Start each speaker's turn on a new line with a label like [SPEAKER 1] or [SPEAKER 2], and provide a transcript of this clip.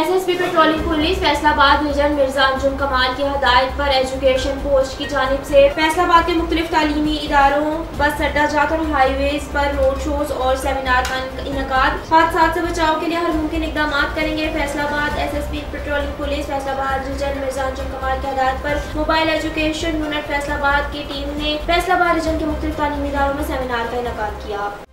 [SPEAKER 1] SSP patrolling police Faisalabad region Mirza Anjum Kamal की हदायत पर एजुकेशन पोस्ट की जानिब से फैसलाबाद के मुख्तलिफ तालीमी इदारों, बस अड्डा जात और हाईवेज पर रोड शोज और सेमिनार का इनकाद। हादसात से बचाव के लिए हर मुमकिन इकदाम करेंगे। Faisalabad SSP patrolling police Faisalabad region Mirza Anjum Kamal की हदायत पर मोबाइल एजुकेशन यूनिट फैसलाबाद की टीम ने फैसलाबाद रीजन के मुख्तलिफ तालीमी इदारों में सेमिनार का इनकाद किया।